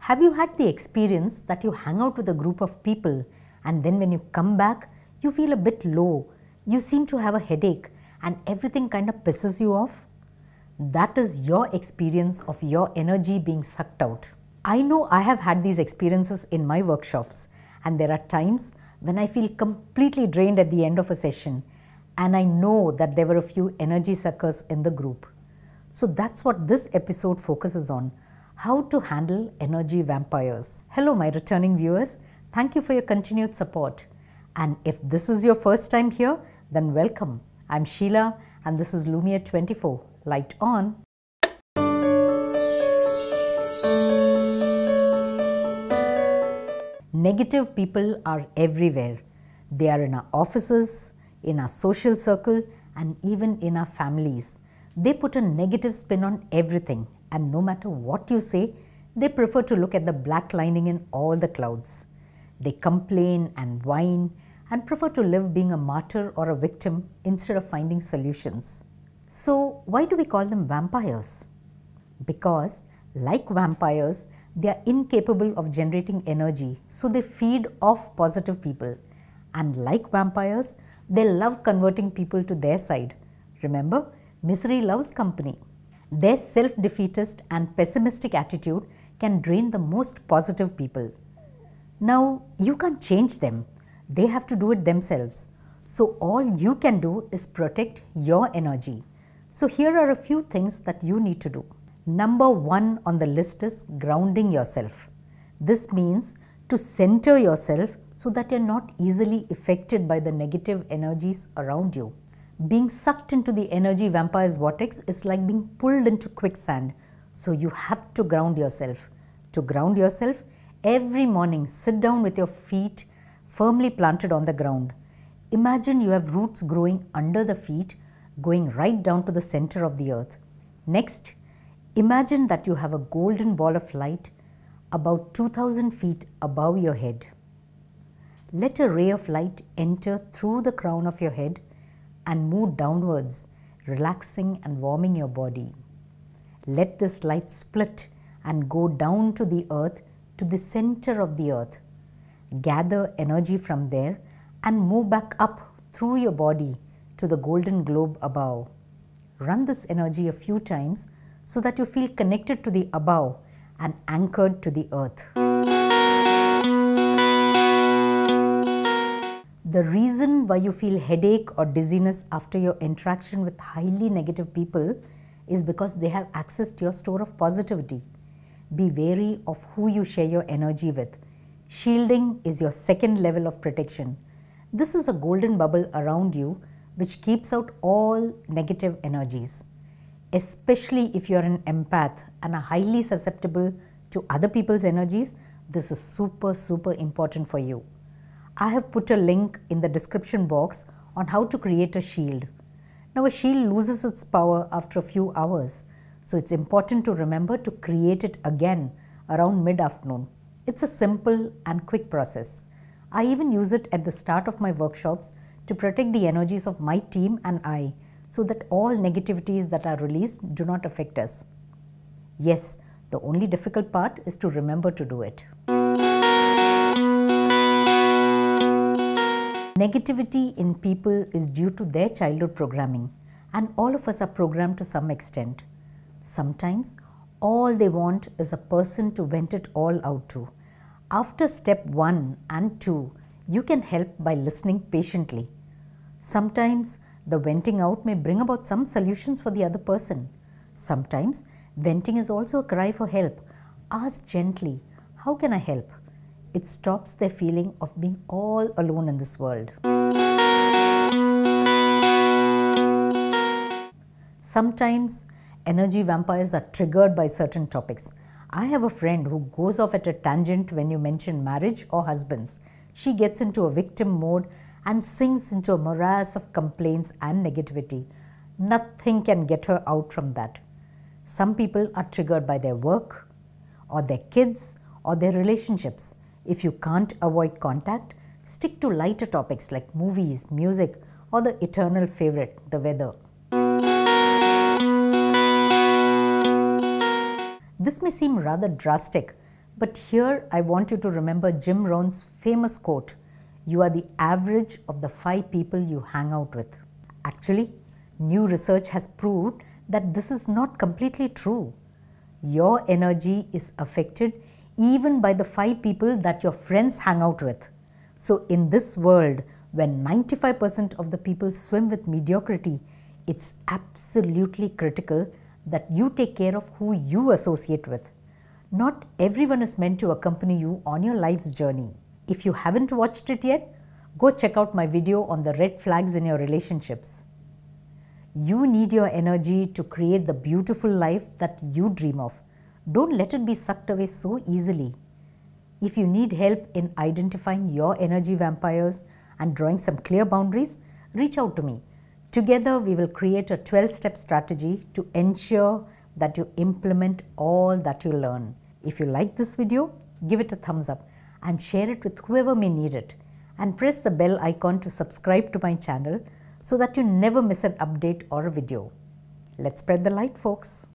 Have you had the experience that you hang out with a group of people and then when you come back, you feel a bit low, you seem to have a headache and everything kind of pisses you off? That is your experience of your energy being sucked out. I know I have had these experiences in my workshops, and there are times when I feel completely drained at the end of a session, and I know that there were a few energy suckers in the group. So that's what this episode focuses on. How to handle energy vampires. Hello my returning viewers, thank you for your continued support. And if this is your first time here, then welcome. I'm Sheila and this is Lumiere 24. Light on. Negative people are everywhere. They are in our offices, in our social circle, and even in our families. They put a negative spin on everything. And no matter what you say, they prefer to look at the black lining in all the clouds. They complain and whine and prefer to live being a martyr or a victim instead of finding solutions. So why do we call them vampires? Because like vampires, they are incapable of generating energy, so they feed off positive people. And like vampires, they love converting people to their side. Remember, misery loves company. Their self-defeatist and pessimistic attitude can drain the most positive people. Now, you can't change them. They have to do it themselves. So all you can do is protect your energy. So here are a few things that you need to do. Number 1 on the list is grounding yourself. This means to center yourself so that you're not easily affected by the negative energies around you. Being sucked into the energy vampire's vortex is like being pulled into quicksand. So you have to ground yourself. To ground yourself, every morning sit down with your feet firmly planted on the ground. Imagine you have roots growing under the feet, going right down to the center of the earth. Next, imagine that you have a golden ball of light about 2000 feet above your head. Let a ray of light enter through the crown of your head and move downwards, relaxing and warming your body. Let this light split and go down to the earth, to the center of the earth. Gather energy from there and move back up through your body to the golden globe above. Run this energy a few times so that you feel connected to the above and anchored to the earth. The reason why you feel headache or dizziness after your interaction with highly negative people is because they have access to your store of positivity. Be wary of who you share your energy with. Shielding is your second level of protection. This is a golden bubble around you which keeps out all negative energies. Especially if you are an empath and are highly susceptible to other people's energies, this is super important for you. I have put a link in the description box on how to create a shield. Now a shield loses its power after a few hours, so it's important to remember to create it again around mid-afternoon. It's a simple and quick process. I even use it at the start of my workshops to protect the energies of my team and I, so that all negativities that are released do not affect us. Yes, the only difficult part is to remember to do it. Negativity in people is due to their childhood programming, and all of us are programmed to some extent. Sometimes, all they want is a person to vent it all out to. After step 1 and 2, you can help by listening patiently. Sometimes, the venting out may bring about some solutions for the other person. Sometimes, venting is also a cry for help. Ask gently, how can I help? It stops their feeling of being all alone in this world. Sometimes, energy vampires are triggered by certain topics. I have a friend who goes off at a tangent when you mention marriage or husbands. She gets into a victim mode and sinks into a morass of complaints and negativity. Nothing can get her out from that. Some people are triggered by their work, or their kids, or their relationships. If you can't avoid contact, stick to lighter topics like movies, music, or the eternal favorite, the weather. This may seem rather drastic, But here I want you to remember Jim Rohn's famous quote, "You are the average of the 5 people you hang out with." Actually, new research has proved that this is not completely true. Your energy is affected even by the 5 people that your friends hang out with. So in this world, when 95% of the people swim with mediocrity, it's absolutely critical that you take care of who you associate with. Not everyone is meant to accompany you on your life's journey. If you haven't watched it yet, go check out my video on the red flags in your relationships. You need your energy to create the beautiful life that you dream of. Don't let it be sucked away so easily. If you need help in identifying your energy vampires and drawing some clear boundaries, reach out to me. Together, we will create a 12-step strategy to ensure that you implement all that you learn. If you like this video, give it a thumbs up and share it with whoever may need it. And press the bell icon to subscribe to my channel so that you never miss an update or a video. Let's spread the light, folks.